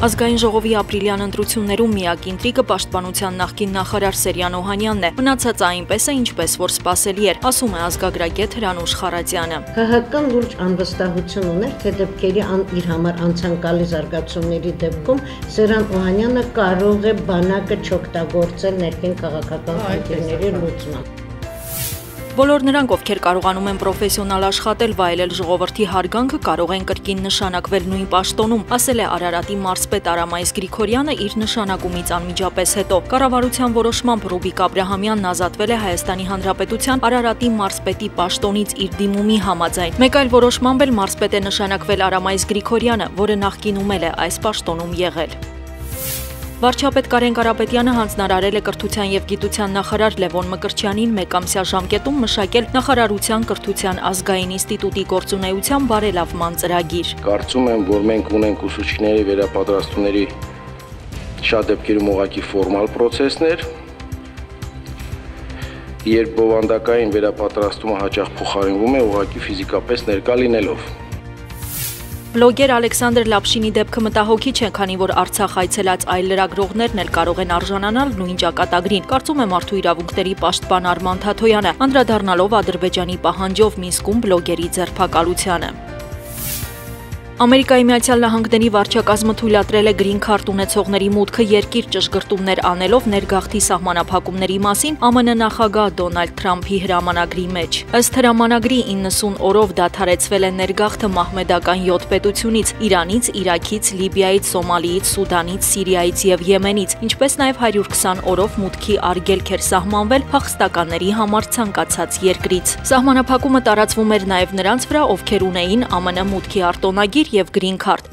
Ազգային ժողովի ապրիլյան ընտրություններում միակ ինտրիգը պաշտպանության նախկին նախարար Սերյան Օհանյանն է։ Մնացածը այնպես է, ինչպես որ սպասելի էր, ասում է ազգագրագետ Հրանուշ Խարատյանը։ Քաղաքական լուրջ անվստահություն ուներ, թե դեպքերի իր համար անցանկալի զարգացումների դեպքում Սերյան Օհանյանը կարող է բանակը չօգտագործել ներքին քաղաքական խնդիրների լուծման։ Բոլոր նրանք, ովքեր կարողանում են պրոֆեսիոնալ աշխատել, վայելել ժողովրդի հարգանքը, կարող են կրկին նշանակվել նույն պաշտոնում, ասել է Արարատի մարզպետ Արամայիս Գրիգորյանը իր նշանակումից անմիջապես հետո։ Կառավարության որոշմամբ Ռուբիկ Աբրահամյանն ազատվել է Հայաստանի Հանրապետության Արարատի մարզպետի պաշտոնից իր դիմումի համաձայն։ Մեկ այլ որոշմամբ էլ մարզպետ է նշանակվել Արամայիս Գրիգորյանը, որը նախկինում էլ է այս պաշտոնում եղել։ Վարչապետ Կարեն Կարապետյանը հանձնարարել է կրթության և գիտության նախարար Լևոն Մկրտչյանին մեկամսյա ժամկետում մշակել նախարարության կրթության ազգային ինստիտուտի գործունեության բարելավման ծրագիր։ Կարծում եմ, որ մենք ունենք ուսուցիչների վերապատրաստումների շատ դեպքերում ուղղակի ֆորմալ պրոցեսներ, երբ բովանդակային վերապատրաստումը հաճախ փոխարինվում է ուղղակի ֆիզիկապես ներկա լինելով։ Բլոգեր Ալեքսանդր Լապշինի դեպքը մտահոգիչ է, քանի որ Արցախ այցելած այլ լրագրողներն էլ կարող են արժանանալ նույն ճակատագրին, կարծում է Մարդու իրավունքների պաշտպան Արման Թաթոյանը, անդրադառնալով Ադրբեջանի պահանջով Մինսկում բլոգերի ձերբակալությանը։ Ամերիկայի Միացյալ Նահանգների վարչակազմը թույլատրել է գրին քարտ ունեցողների մուտքը երկիր ճշգրտումներ անելով ներգաղթի սահմանափակումների մասին ԱՄՆ նախագահ Դոնալդ Թրամփի հրամանագրի մեջ։ Ըստ հրամանագրի 90 օրով դադարեցվել է ներգաղթը մահմեդական 7 պետությունից՝ Իրանից, Իրաքից, Լիբիայից, Սոմալիից, Սուդանից, Սիրիայից և Եմենից, ինչպես նաև 120 օրով մուտքի արգելք էր սահմանվել փախստականների համար ցանկացած երկրից։ Սահմանափակումը տարածվում էր նաև նրանց վրա, ովքեր ունեին ԱՄՆ մուտքի արտոնագիր և գրին քարտ։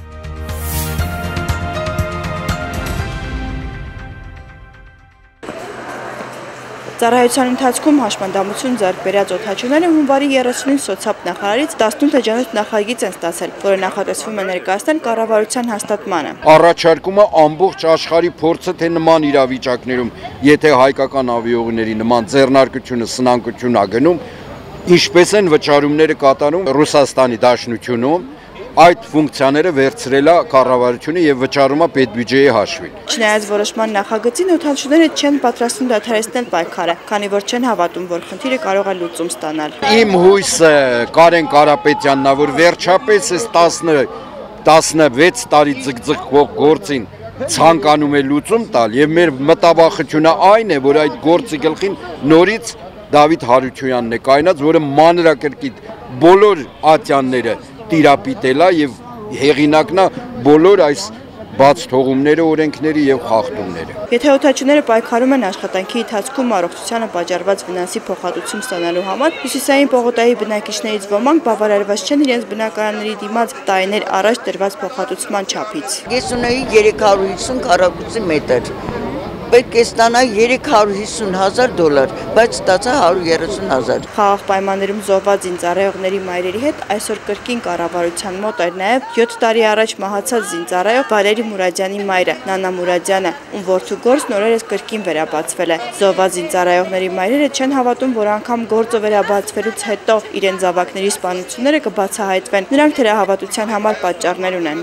Ծառայության ընթացքում հաշմանդամություն ձեռք բերած օդաչուները հունվարի 30-ին սոցապ նախարարից 18 էջանոց նախագիծ են ստացել, որը նախատեսվում է ներկայացնել կառավարության հաստատմանը։ Առաջարկումը ամբողջ աշխարհի փորձը թե նման իրավիճակներում, եթե հայկական ավիաուղիների նման ձեռնարկությունը սնանկություն ա գնում, ինչպես են վճարումները կատարում Ռուսաստանի Դաշնությունում, այդ ֆունկցիաները վերցրել է կառավարությունը եւ վճարում է պետբյուջեի հաշվին։ Չնայած որոշման նախագծին օդաչուները չեն պատրաստվում դադարեցնել պայքարը, քանի որ չեն հավատում, որ խնդիրը կարող է լուծում ստանալ։ Իմ հույսը Կարեն Կարապետյանն է, որ վերջապես այս 16 տարի ձգձգվող գործին ցանկանում է լուծում տալ եւ մեր մտավախությունը այն է, որ այդ գործի գլխին նորից Դավիթ Հարությունյանն է կայնած, որը մանրակրկիտ բոլոր ատյանները տիրապիտելա եւ հեղինակնա բոլոր այս բաց թողումները, օրենքների եւ խախտումները։ Եթե օդաչուները պայքարում են աշխատանքի ընթացքում առողջությանը պատճառված վնասի փոխհատուցում ստանալու համար, հյուսիսային պողոտայի բնակիչներից ոմանք բավարարված չեն իրենց բնակարանների դիմաց տարիներ առաջ տրված փոխհատուցման չափից։ Ես ունեի 350 քառակուսի մետր։ Պետք է ստանա $350,000, բայց ստացա 130,000։ Խաղաղ պայմաններում զոհված զինծառայողների մայրերի հետ այսօր կրկին կառավարության մոտ էր նաև 7 տարի առաջ մահացած զինծառայող Վալերի Մուրադյանի մայրը, Նանա Մուրադյանը, ում որդու գործն օրերս կրկին վերաբացվել է։ Զոհված զինծառայողների մայրերը չեն հավատում, որ անգամ գործը վերաբացվելուց հետո իրենց զավակների սպանությունները կբացահայտվեն։ Նրանք թերահավատության համար պատճառներ ունեն։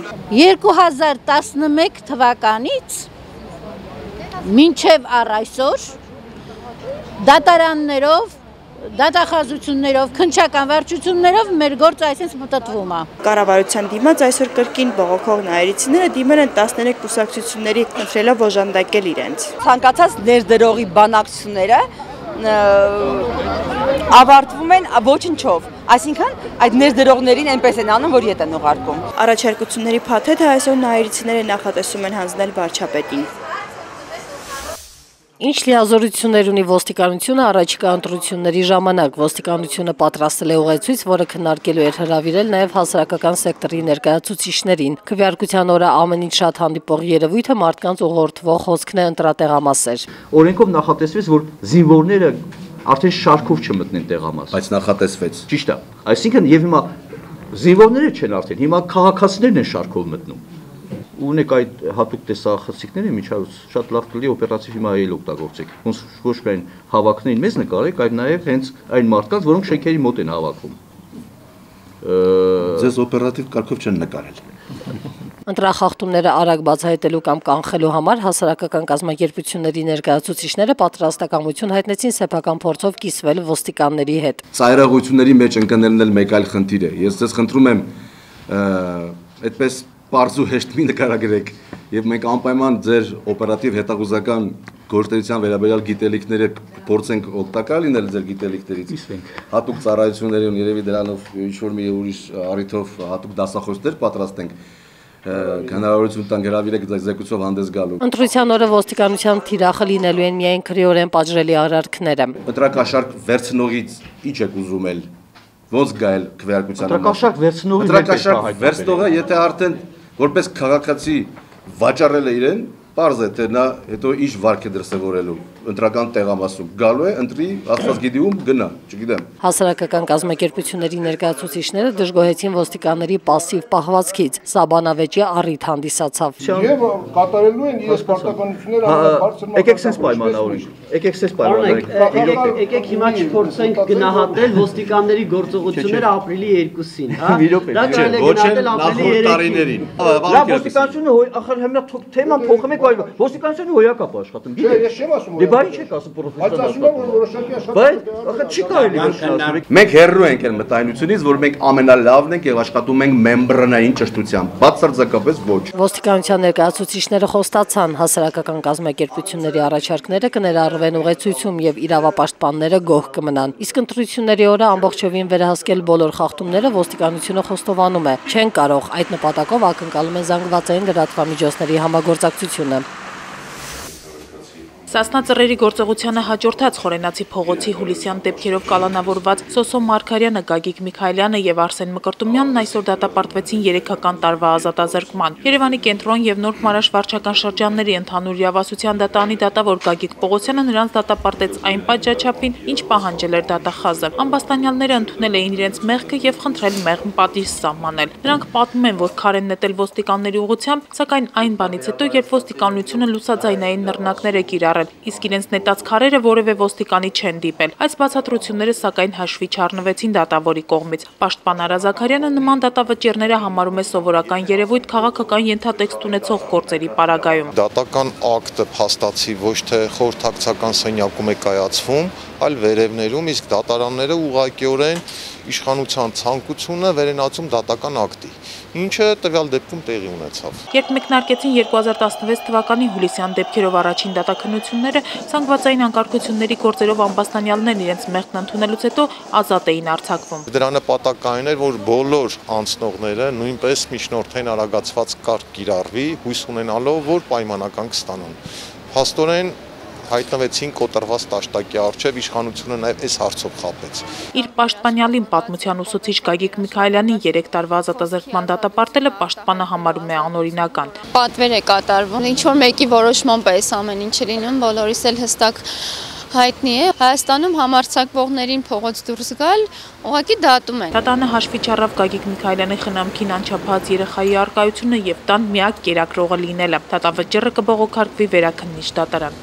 2011 թվականից մինչև առ այսօր դատարաններով, դատախազություններով, քննչական վարչություններով մեր գործը այսպես մտտվում է։ Կառավարության դիմաց այսօր կրկին բողոքող նայերիցիները դիմել են 13 կուսակցությունների, խնդրելով օժանդակել իրենց։ Ցանկացած ներդրողի բանակցությունները ավարտվում են ոչնչով, այսինքն այդ ներդրողներին այնպես են անում, որ ետ են ուղարկում։ Առաջարկությունների փաթեթը այսօր նայերիցիները նախատեսում են հանձնել վարչապետին։ Ինչ լիազորություններ ունի ոստիկանությունը առաջիկա ընտրությունների ժամանակ։ Ոստիկանությունը պատրաստել է ուղեցույց, որը քննարկելու էր հրավիրել նաև հասարակական սեկտորի ներկայացուցիչներին։ Քվեարկության օրը ամենից շատ հանդիպող երևույթը մարդկանց ուղղորդվող խոսքն է ընտրատեղամասեր։ Օրենքով նախատեսվեց, որ զինվորները արդեն շարքով չմտնեն տեղամաս։ Բայց նախատեսվեց։ Ճիշտ է։ Այսինքն եւ հիմա զինվորները չեն արդեն, հիմա քաղաքացիներն են շարքով մտնում։ Ունեք այդ հատուկ տեսախցիկները, միջավայր շատ լավ կլինի օպերատիվ հիմա այլ օգտագործեք։ Ոնց ոչ միայն հավաքներին մեզ նկարեք, այլ նաև հենց այն մարդկանց, որոնք շենքերի մոտ են հավաքում։ Ձեզ օպերատիվ կարգով չեն նկարել։ Ընտրախախտումները արագ բացահայտելու կամ կանխելու համար հասարակական կազմակերպությունների ներկայացուցիչները պատրաստակամություն հայտնեցին սեփական փորձով կիսվել ոստիկանների հետ։ Ծայրահեղությունների մեջ ընկնելն էլ մեկ այլ խնդիր է։ Ես ձեզ խնդրում եմ այդպես պարզ ու հեշտ մի նկարագրեք եւ մենք անպայման ձեր օպերատիվ հետախուզական գործունեության վերաբերյալ գիտելիքները փորձենք օգտակար լինել ձեր գիտելիքներից։ Հատուկ ծառայությունների ու երևի դրանով ինչ-որ մի ուրիշ առիթով հատուկ դասախոսներ պատրաստենք հնարավորություն տան գրավիրեք զեկույցով հանդես գալու։ Ընտրության օրը ոստիկանության թիրախը լինելու են միայն քրեորեն պատժելի արարքները։ Ընտրակաշարք վերցնողից ինչ եք ուզում էլ ոնց գալ քվեարկության Ընտրակաշարք վերցնողի ընտրակաշարք վերցնողը եթե արդեն որպես քաղաքացի վաճառել է իրեն, պարզ է թե նա հետո ինչ վարք է դրսևորելու ընտրական տեղամասում գալու է ընտրի աստված գիտի ում գնա չգիտեմ Հասարակական կազմակերպությունների ներկայացուցիչները դժգոհեցին ոստիկանների пассив պահվածքից սա բանավեճի առիթ հանդիսացավ Եվ կատարելու են իրենց պարտականությունները ամենաբարձր Եկեք sense պայմանավորենք եկեք sense պայմանավորենք եկեք հիմա չփորձենք գնահատել ոստիկանների գործողությունները ապրիլի 2-ին հա դա կարելի է գնահատել ապրիլի 3-ին ոստիկանությունը ախր հիմա թեման փոխում եք ոստիկանությունը հոյակապ աշխատում Ես չեմ ասում Դե բարի չեք ասում պրոֆեսիոնալ Բայց ախր չի կարելի աշխատել Մենք հեռու ենք այն մտայնությունից որ մենք ամենալավն ենք եւ աշխատում ենք մեմբրանային ճշտությամբ բացարձակապես ոչ Ոստիկանության ներկայացուցիչները խոստացան հասարակական կազմակերպությունների առաջարկները կներառվեն ուղեցույցում եւ իրավապաշտպանները գոհ կմնան իսկ ընտրությունների օրը ամբողջովին վերահսկել բոլոր խախտումները ոստիկանությունը խոստովանում է չեն կարող այդ նպատակով ակնկալում են զանգվածային լրատվամիջոցների համագործակցությունը Սասնա ծռերի գործողությանը հաջորդած Խորենացի փողոցի հուլիսյան դեպքերով կալանավորված Սոսո Մարգարյանը, Գագիկ Միքայելյանը եւ Արսեն Մկրտումյանն այսօր դատապարտվեցին 3-ական տարվա ազատազրկման։ Երևանի կենտրոն եւ Նորք Մարաշ վարչական շրջանների ընդհանուր իրավասության դատարանի դատավոր Գագիկ Պողոսյանը նրանց դատապարտեց այն պատժաչափին, ինչ պահանջել էր դատախազը։ Ամբաստանյալները ընդունել էին իրենց մեղքը եւ խնդրել մեղմ պատիժ սահմանել։ Նրանք պատմում են, որ քար են նետել ոստիկանների ուղղությամբ, սակայն այն բանից հետո, երբ ոստիկանությունը լուսաձայնային նռնակներ է կիրառել իսկ իրենց նետած քարերը որևէ ոստիկանի չեն դիպել։ Այս բացատրությունները սակայն հաշվի չառնվեցին դատավորի կողմից։ Պաշտպան Արա Զաքարյանը նման դատավճիռները համարում է սովորական երևույթ քաղաքական ենթատեքստ ունեցող գործերի պարագայում։ Դատական ակտը փաստացի ոչ թե խորհրդակցական սենյակում է կայացվում, այլ վերևներում, իսկ դատարանները ուղղակիորեն իշխանության ցանկությունը վերենացում դատական ակտի, ինչը տվյալ դեպքում տեղի ունեցավ։ Երբ մեկնարկեցին 2016 թվականի հուլիսյան դեպքերով առաջին դատաքննությունները, ցանկվածային անկարգությունների գործերով ամբաստանյալներն իրենց մեղքն ընդունելուց հետո ազատ էին արձակվում։ Դրա նպատակն էր, որ բոլոր անցնողները նույնպես միջնորդային արագացված կարգ կիրառվի, հույս ունենալով, որ պայմանական կստանան։ Փաստորեն հայտնվեցին կոտրված տաշտակի առջև իշխանությունը նաև այս հարցով խաբեց։ Իր պաշտպանյալին պատմության ուսուցիչ Գագիկ Միքայելյանին 3 տարվա ազատազրկման դատապարտելը պաշտպանը համարում է անօրինական։ Պատվեր է կատարվում, ինչ որ մեկի որոշման պես ամեն ինչ լինում, բոլորիս էլ հստակ հայտնի է Հայաստանում համարձակվողներին փողոց դուրս գալ ուղղակի դատում են։ Դատանը հաշվի չառավ Գագիկ Միքայելյանի խնամքին անչափահաս երեխայի առկայությունը եւ տան միակ կերակրողը լինելը։ Դատավճիռը կբողոքարկվի վերաքննիչ դատարան։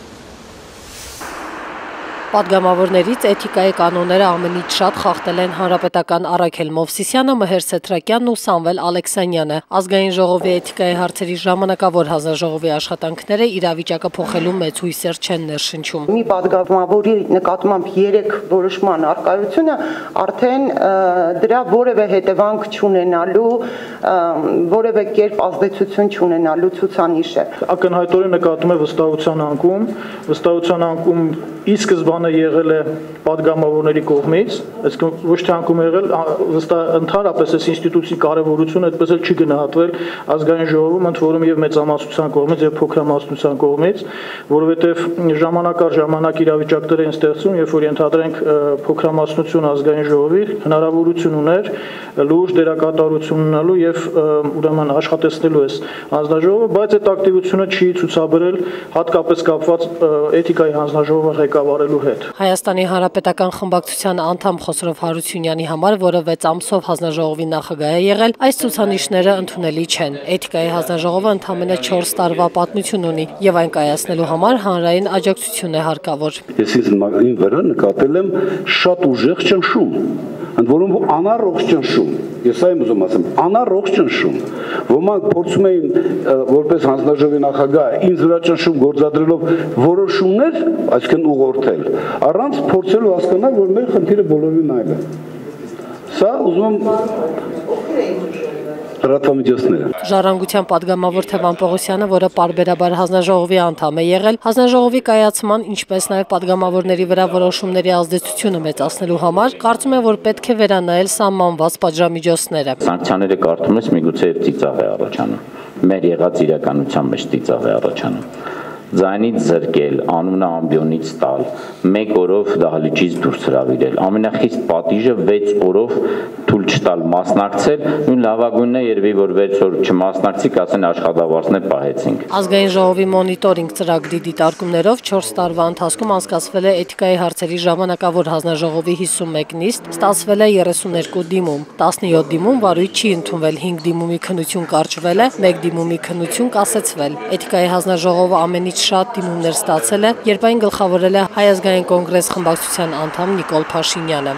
Պատգամավորներից էթիկայի կանոնները ամենից շատ խախտել են հանրապետական Արաքել Մովսիսյանը, Մհեր Սեթրակյանն ու Սամվել Ալեքսանյանը։ Ազգային ժողովի էթիկայի հարցերի ժամանակավոր հանձնաժողովի աշխատանքները իրավիճակը փոխելու մեծ հույսեր չեն ներշնչում։ Մի պատգամավորի նկատմամբ 3 որոշման առկայությունը արդեն դրա որևէ հետևանք չունենալու, որևէ կերպ ազդեցություն չունենալու ցուցանիշ է։ Ակնհայտորեն նկատում է վստահության անկում ի սկզբանե եղել է պատգամավորների կողմից, այսինքն ոչ թե անկում եղել, ընդհանրապես այս ինստիտուցիի կարևորությունը այդպես էլ չի գնահատվել ազգային ժողովում, ընդ որում եւ մեծամասնության կողմից եւ փոքրամասնության կողմից, որովհետեւ ժամանակ առ ժամանակ իրավիճակներ են ստեղծում, երբ որ ենթադրենք փոքրամասնություն ազգային ժողովի հնարավորություն ուներ լուրջ դերակատարություն ունենալու եւ ուրեմն աշխատեցնելու այս հանձնաժողովը, բայց այդ ակտիվությունը չի ցուցաբերել հատկապես կապված էթիկայի հանձնաժողովը ղեկավարելու հետ։ Հայաստանի Հանրապետական խմբակցության անդամ Խոսրով Հարությունյանի համար, որը 6 ամսով հանձնաժողովի նախագահ է եղել, այս ցուցանիշները ընդունելի չեն։ Էթիկայի հանձնաժողովը ընդամենը 4 տարվա պատմություն ունի եւ այն կայացնելու համար հանրային աջակցություն է հարկավոր։ Ես ինձ վրա նկատել եմ շատ ուժեղ ճնշում։ ընդ որում անառողջ ճնշում, ես այն ուզում ասեմ, անառողջ ճնշում, ոմանք փորձում էին որպես հանձնաժողովի նախագահ ինձ վրա ճնշում գործադրելով որոշումներ, այսինքն ուղղորդել, առանց փորձելու հասկանալ, որ մեր խնդիրը բոլորին այլ է։ Սա ուզում Ժառանգության պատգամավոր Թևան Պողոսյանը, որը պարբերաբար հանձնաժողովի անդամ է եղել, հանձնաժողովի կայացման, ինչպես նաև պատգամավորների վրա որոշումների ազդեցությունը մեծացնելու համար, կարծում է, որ պետք է վերանայել սահմանված պատժամիջոցները։ Սանկցիաները կարդում ես, միգուցե եւ ծիծաղ է առաջանում։ Մեր եղած իրականության մեջ ծիծաղ է առաջանում։ Ձայնից զրկել, անունը ամբիոնից տալ, 1 օրով դահլիճից դուրս հրավիրել, ամենախիստ պատիժը 6 օրով թույլ չտալ մասնակցել, նույն լավագույնն է երևի, որ 6 օր չմասնակցի, կասեն աշխատավարձներ պահեցինք։ Ազգային ժողովի մոնիտորինգ ծրագրի դիտարկումներով 4 տարվա ընթացքում անցկացվել է էթիկայի հարցերի ժամանակավոր հանձնաժողովի 51 նիստ, ստացվել է 32 դիմում, 17 դիմում վարույթ չի ընդունվել, 5 դիմումի քննություն կարճվել է, 1 դիմումի քննություն կասեցվել։ Էթիկայի հանձնաժողովը ամենից շատ դիմումներ ստացել է, երբ այն գլխավորել է Հայ ազգային կոնգրես խմբակցության անդամ Նիկոլ Փաշինյանը։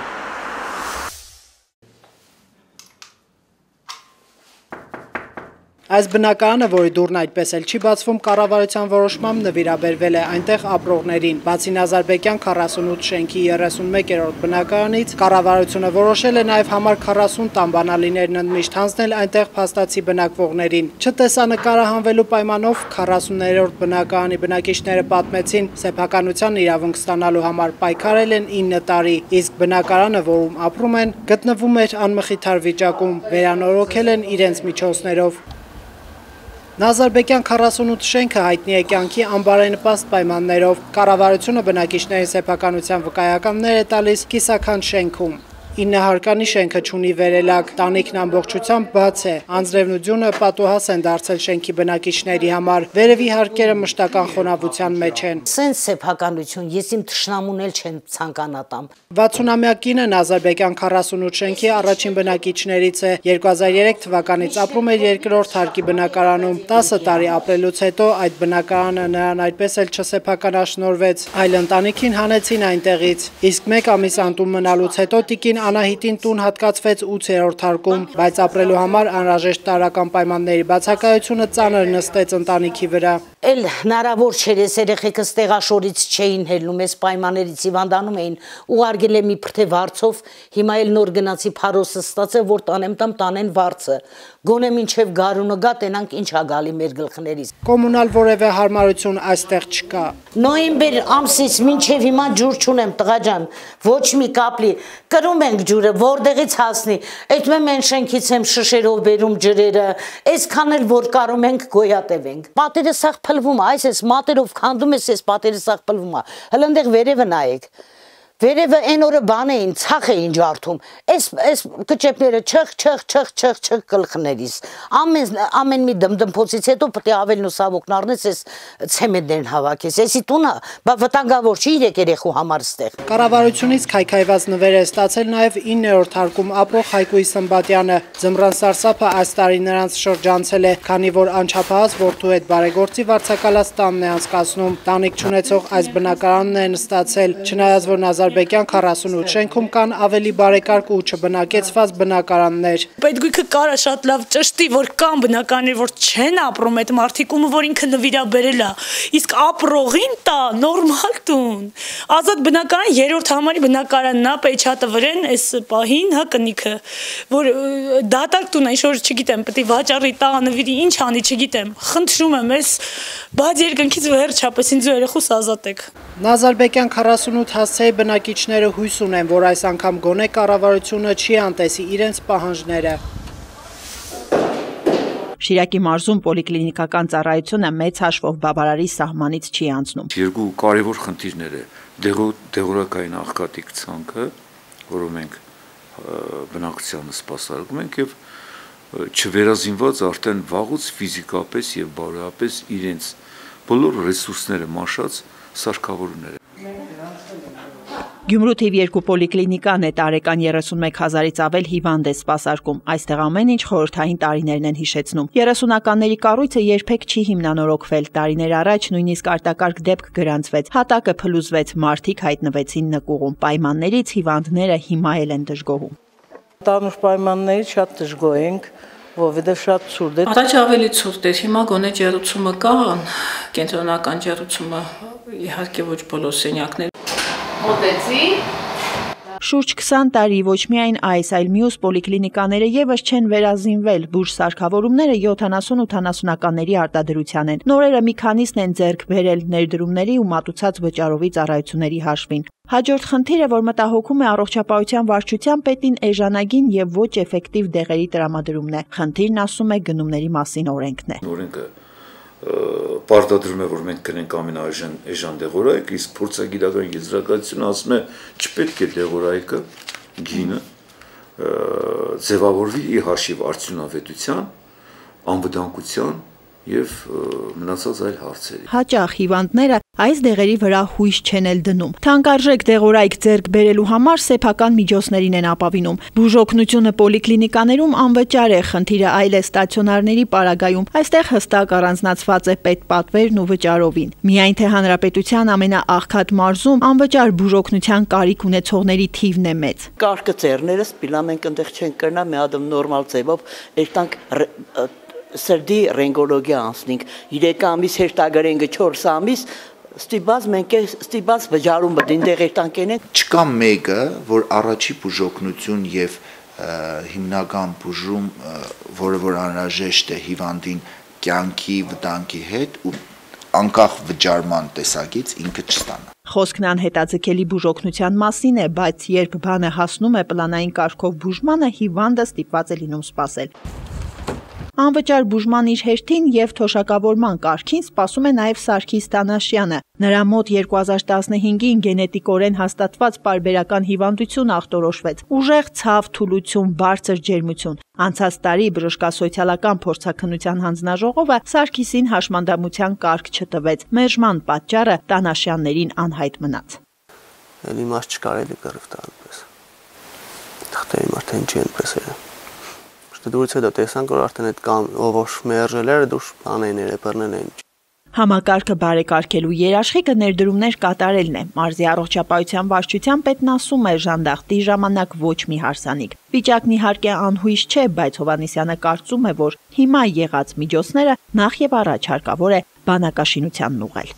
Այս բնակարանը, որի դուռն այդպես էլ չի բացվում, կառավարության որոշմամբ նվիրաբերվել է այնտեղ ապրողներին։ Բացի Նազարբեկյան 48 շենքի 31-րդ բնակարանից, կառավարությունը որոշել է նաև համար 40 տան բանալիներն ընդմիշտ հանձնել այնտեղ փաստացի բնակվողներին։ Չտեսանկարահանվելու պայմանով 40-րդ բնակարանի բնակիչները պատմեցին, սեփականության իրավունք ստանալու համար պայքարել են 9 տարի, իսկ բնակարանը, որում ապրում են, գտնվում էր անմխիթար վիճակում, վերանորոգել են իրենց միջոցներով։ Նազարբեկյան 48 շենքը հայտնի է կյանքի անբարենպաստ պայմաններով։ Կառավարությունը բնակիչների սեփականության վկայականներ է տալիս կիսաքանչ շենքում։ 9 հարկանի շենքը չունի վերելակ, տանիքն ամբողջությամբ բաց է, անձրևնությունը պատուհաս են դարձել շենքի բնակիչների համար, վերևի հարկերը մշտական խոնավության մեջ են։ Սենց սեփականություն ես իմ թշնամուն էլ չեմ ցանկանատամ։ 60-ամյա կինը Նազարբեկյան 48 շենքի առաջին բնակիչներից է, 2003 թվականից ապրում էր երկրորդ հարկի բնակարանում, 10 տարի ապրելուց հետո այդ բնակարանը նրան այդպես էլ չսեփականաշնորհվեց, այլ ընտանիքին հանեցին այնտեղից, իսկ 1 ամիս անտուն մնալուց հետո տիկին Անահիտին տուն հատկացվեց 8-րդ հարկում, բայց ապրելու համար անհրաժեշտ տարրական պայմանների բացակայությունը ծանր նստեց ընտանիքի վրա։ Էլ հնարավոր չէր, ես երեխեքս տեղաշորից չէին հելնում, ես պայմաններից հիվանդանում էին, ուղարկել եմ իբր թե վարձով, հիմա էլ նոր գնացի փարոսը ստացել, որ տանեն վարձը։ Գոնե մինչև գարունը գա, տենանք ինչ ա գալի մեր գլխներից։ Կոմունալ որևէ հարմարություն այստեղ չկա։ Նոյեմբեր ամսից մինչև հիմա ջուր չունեմ, տղա ջան, ոչ մի կապլի, կրում ենք ջուրը, որտեղից հասնի։ Այդմեն մենք շենքից եմ շշերով բերում ջրերը, այսքան էլ որ կարում ենք գոյատևենք։ Պատերը սաղ փլվում է, այս մատերով քանդում ես, այս պատերը սաղ փլվում է։ Հələ այնտեղ վերևը նայեք։ Վերևը այն օրը բան էին, ցախ էին ջարդում, այս կճեպները չխ գլխներից, ամեն մի դմդմփոցից հետո պետք է ավելն ու սավոքն առնես, այս ցեմենտներն հավաքես, այսի տունը, բա վտանգավոր չի իրեք երեխու համար ստեղ։ Կառավարությունից քայքայված նվեր է ստացել նաև 9-րդ հարկում ապրող Հայկույ Սմբատյանը, ձմռան սարսափը այս տարի նրանց շրջանցել է, քանի որ անչափահաս որդու հետ բարեգործի վարձակալած տանն է անցկացնում, տանիք չունեցող այս բնակարանն են ստացել, չնայած որ Նազարբեկյան 48 շենքում կան ավելի բարեկարգ ու չբնակեցված բնակարաններ։ Պետգույքը կարա շատ լավ ճշտի, որ կան բնակարաններ, որ չեն ապրում այդ մարդիկ, որ ինքը նվիրաբերել է, իսկ ապրողին տա նորմալ տուն։ Ազատ բնակարան 3-րդ համարի բնակարանն է, Պեչատվրեն, այս պահին, հա կնիքը, որ դատարկ տուն է, ինչ-որ չգիտեմ, պետք է վաճառի տա նվիրի, ինչ անի, չգիտեմ։ Խնդրում եմ, այս բաց երկնքից վերջապես ինձ ու երեխուս ազատեք։ Նազարբեկյան 48 հասցեի բնակիչները հույս ունեն, որ այս անգամ գոնե կառավարությունը չի անտեսի իրենց պահանջները։ Շիրակի մարզում պոլիկլինիկական ծառայությունը մեծ հաշվով բավարարի սահմանից չի անցնում։ Երկու կարևոր խնդիրներ է դեղորայքային աղքատիկ ցանքը, որը մենք բնակչությանը սպասարկում ենք, եւ չվերազինված արդեն վաղուց ֆիզիկապես եւ բարոյապես իրենց բոլոր ռեսուրսները մաշած սարքավորումներ։ Գյումրու թիվ 2 պոլիկլինիկան է տարեկան 31,000-ից ավել հիվանդ է սպասարկում։ Այստեղ ամեն ինչ խորհրդային տարիներն են հիշեցնում։ 30-ականների կառույցը երբեք չի հիմնանորոգվել։ Տարիներ առաջ նույնիսկ արտակարգ դեպք գրանցվեց, հատակը փլուզվեց, մարդիկ հայտնվեցին նկուղում։ Պայմաններից հիվանդները հիմա էլ են դժգոհում։ Տանուշ պայմաններից շատ դժգոհ ենք, որովհետև շատ ցուրտ է։ Առաջ ավելի ցուրտ էր, հիմա գոնե ջեռուցումը կա, կենտրոնական ջեռուցումը իհարկե ոչ բոլոր սենյակներ։ Մոտեցի։ Շուրջ 20 տարի ոչ միայն այս, այլ մյուս պոլիկլինիկաները եւս չեն վերազինվել։ Բուժ սարքավորումները 70-80-ականների արտադրության են։ Նորերը մի քանիսն են ձեռք բերել ներդրումների ու մատուցած վճարովի ծառայությունների հաշվին։ Հաջորդ խնդիրը, որ մտահոգում է առողջապահության վարչության պետին էժանագին եւ ոչ էֆեկտիվ դեղերի տրամադրումն է։ Խնդիրն, ասում է, գնումների մասին օրենքն է։ Օրենքը պարտադրում է, որ մենք կրենք ամենաէժան դեղորայք, իսկ փորձագիտական եզրակացությունը ասում է, չպետք է դեղորայքը, գինը ձևավորվի ի հաշիվ արդյունավետության, անվտանգության եւ մնացած այլ հարցերի։ Հաճախ հիվանդները այս դեղերի վրա հույս չեն էլ դնում։ Թանկարժեք դեղորայք ձեռք բերելու համար սեփական միջոցներին են ապավինում։ Բուժօգնությունը պոլիկլինիկաներում անվճար է, խնդիրը այլ է ստացիոնարների պարագայում։ Այստեղ հստակ առանձնացված է պետպատվերն ու վճարովին։ Միայն թե հանրապետության ամենաաղքատ մարզում անվճար բուժօգնության կարիք ունեցողների թիվն է մեծ։ Կարգը ծերները սպիլա մենք այնտեղ չենք կրնա մի հատ նորմալ ձևով երտանք սրդի ռենգոլոգիա անցնենք 3 ամիս հեշտագրենք 4 ամիս ստիպված մենք ստիպված վճարում բդին դեղեր տանքենք չկա մեկը որ առաջի բուժօգնություն եւ հիմնական բուժում որը անհրաժեշտ է հիվանդին կյանքի վտանգի հետ ու անկախ վճարման տեսակից ինքը չստանա Խոսքն անհետաձգելի բուժօգնության մասին է, բայց երբ բանը հասնում է պլանային կարգով բուժմանը, հիվանդը ստիպված է լինում սպասել։ Անվճար բուժման իր հերթին եւ թոշակավորման կարգին սպասում է նաեւ Սարգիս Տանաշյանը։ Նրա մոտ 2015-ին գենետիկորեն հաստատված պարբերական հիվանդություն ախտորոշվեց։ Ուժեղ ցավ, թուլություն, բարձր ջերմություն։ Անցած տարի բժշկասոցիալական փորձաքննության հանձնաժողովը Սարգիսին հաշմանդամության կարգ չտվեց։ Մերժման պատճառը Տանաշյաններին անհայտ մնաց։ Էլի մաս չկար էլի կռիվ տալպես։ Թղթերի մարդեն չի այնպես էր։ Դուրս հետո տեսանք որ արդեն այդ կամ ով մերժելերը դուրս բաներները բռնել են։ Համակարգը բարեկարգելու երաշխիքը ներդրումներ կատարելն է։ Մարզի առողջապահության վարչության պետն ասում է ժանդախտի ժամանակ ոչ մի հարսանիք։ Վիճակն իհարկե անհույս չէ, բայց Հովհաննիսյանը կարծում է, որ հիմա եղած միջոցները նախ եւ առաջ հարկավոր է բանակաշինությանն ուղղել։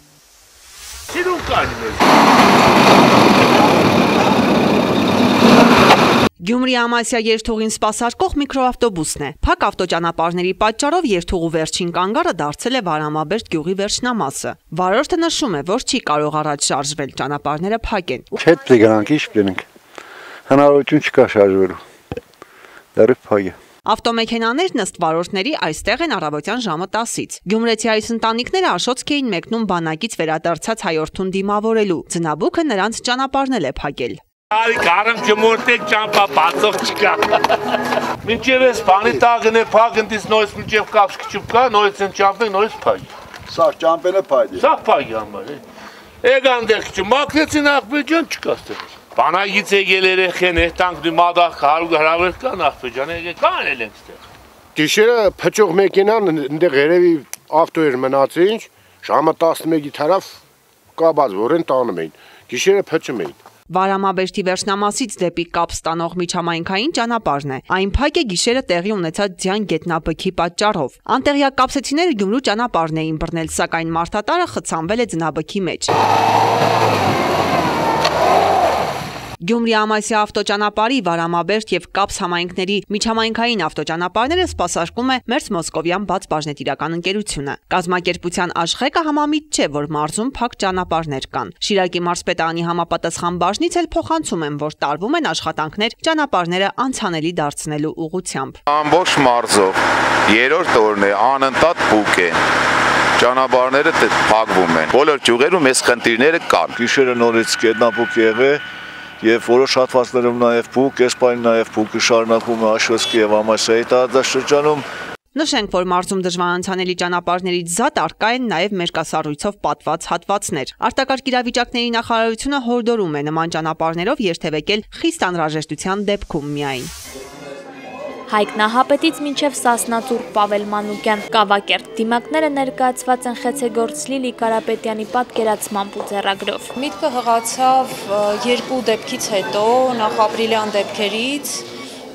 Գյումրի Ամասիա երթուղին սպասարկող միկրոավտոբուսն է։ Փակ ավտոճանապարհների պատճառով երթուղու վերջին կանգառը դարձել է Վարամաբերդ գյուղի վերջնամասը։ Վարորդը նշում է, որ չի կարող առաջ շարժվել, ճանապարհները փակ են։ Հետ գնանք, ինչ պիտենք։ Հնարավորություն չկա շարժվելու։ Դեռ փակ է։ Ավտոմեքենաներն ըստ վարորդների այստեղ են առավոտյան ժամը 10-ից։ Գյումրեցի այս ընտանիքները աշոցք էին մեկնում բանակից վերադարձած հայորդուն դիմավորելու։ Ձնաբուքը նրանց ճանապարհն է փակել։ Արի կարամ չմորտեք ճամպա բացող չկա։ Մինչև ես բանի տաղն է փակնդից նորից մինչև կապշք չկա, նորից են ճամպեն, նորից փակ։ Սա ճամպենը փակ է։ Սա փակ է ամար։ Եկան դեր չմաքրեցին ախպեջան չկա ստեղ։ Բանագից եկել երեխեն տանք դու մադախ հրավեր կան ախպեջան եկել կանել են ստեղ։ Գիշերը փճող մեքենան այնտեղ երևի ավտո էր մնացին, ժամը 11-ի թարավ կաբաց որեն տանում էին։ Գիշերը փճում էին։ Վարամաբերդի վերջնամասից դեպի կապ ստանող միջհամայնքային ճանապարհն է։ Այն փակ է գիշերը տեղի ունեցած ձյան գետնաբքի պատճառով։ Անտեղյակ կապսեցիները Գյումրու ճանապարհն էին բռնել, սակայն մարդատարը խցանվել է ձնաբքի մեջ։ Գյումրի Ամասիա ավտոճանապարհի Վարամաբերդ եւ Կապս համայնքների միջհամայնքային ավտոճանապարհները սպասարկում է Մերձ Մոսկովյան բաց բաժնետիրական ընկերությունը։ Կազմակերպության աշխեկը համամիտ չէ, որ մարզում փակ ճանապարհներ կան։ Շիրակի մարզպետարանի համապատասխան բաժնից էլ փոխանցում են, որ տարվում են աշխատանքներ ճանապարհները անցանելի դարձնելու ուղղությամբ։ Ամբողջ մարզով երրորդ օրն է անընդհատ փուկ է։ Ճանապարհները փակվում են։ Բոլոր ճյուղերում այս խնդիրները կան։ Գիշերը նորից գետնաբուք եղե Եվ որոշ հատվածներում նաև փուկ, այս պայն նաև փուկը շարունակվում է Աշոտսկի եւ Ամասիայի տարածաշրջանում։ Նշենք, որ մարզում դժվարանցանելի ճանապարհներից զատ առկա են նաև մերկասառույցով պատված հատվածներ։ Արտակարգ իրավիճակների նախարարությունը հորդորում է նման ճանապարհներով երթևեկել խիստ անհրաժեշտության դեպքում միայն։ Հայկ Նահապետից մինչև Սասնա Ծուրկ Պավել Մանուկյան Կավակերտ դիմակները ներկայացված են Խեցեգործ Լիլի Կարապետյանի պատկերացմամբ ու ձեռագրով։ Միտքը հղացավ երկու դեպքից հետո, նախ ապրիլյան դեպքերից,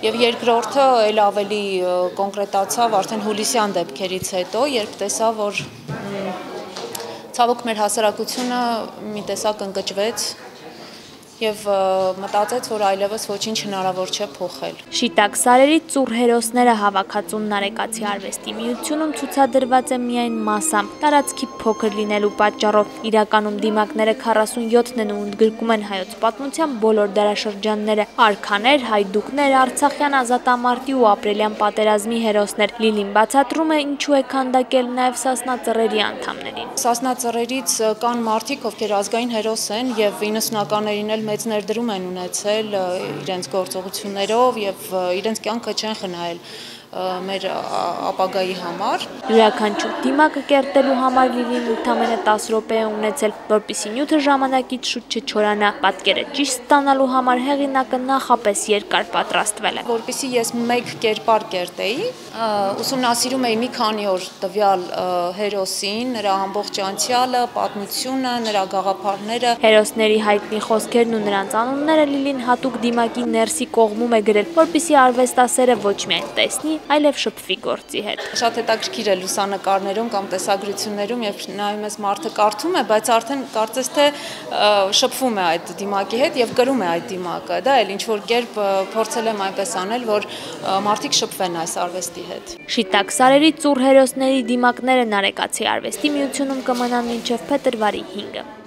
Եվ երկրորդը էլ ավելի կոնկրետացավ արդեն հուլիսյան դեպքերից հետո, երբ տեսա, որ ցավոք մեր հասարակությունը մի տեսակ ընկճվեց եւ մտածեց, որ այլևս ոչինչ հնարավոր չէ փոխել։ Շիտակ սարերի ծուռ հերոսները հավաքածուն Նարեկացի արվեստի միությունում ցուցադրված է միայն մասամբ, տարածքի փոքր լինելու պատճառով։ Իրականում դիմակները 47-ն են ու ընդգրկում են հայոց պատմության բոլոր դարաշրջանները, արքաներ, հայդուկներ, արցախյան ազատամարտի ու ապրիլյան պատերազմի հերոսներ։ Լիլին բացատրում է, ինչու է քանդակել նաև Սասնա ծռերի անդամներին։ Սասնա ծռերից կան մարդիկ, ովքեր ազգային հերոս են եւ 90-ականներին էլ մեծ ներդրում են ունեցել իրենց գործողություններով եւ իրենց կյանքը չեն խնայել մեր ապագայի համար։ Յուրաքանչյուր դիմակը կերտելու համար Լիլին ընդամենը 10 րոպե է ունեցել, որպեսզի նյութը ժամանակից շուտ չչորանա։ Պատկերը ճիշտ ստանալու համար հեղինակը նախապես երկար պատրաստվել է։ Որպեսզի ես մեկ կերպար կերտեի, ուսումնասիրում էի մի քանի օր տվյալ հերոսին, նրա ամբողջ անցյալը, պատմությունը, նրա գաղափարները։ Հերոսների հայտնի խոսքերն ու նրանց անունները Լիլին հատուկ դիմակի ներսի կողմում է գրել, որպեսզի արվեստասերը ոչ միայն տեսնի, այլև շփվի գործի հետ։ Շատ հետաքրքիր է լուսանկարներում կամ տեսագրություններում, երբ նայում ես մարդը կարդում է, բայց արդեն կարծես թե շփվում է այդ դիմակի հետ եւ գրում է այդ դիմակը։ Դա էլ ինչ որ կերպ փորձել եմ այնպես անել, որ մարդիկ շփվեն այս արվեստի հետ։ Շիտակ սարերի ծուռ հերոսների դիմակները Նարեկացի արվեստի միությունում կմնան մինչև փետրվարի 5-ը։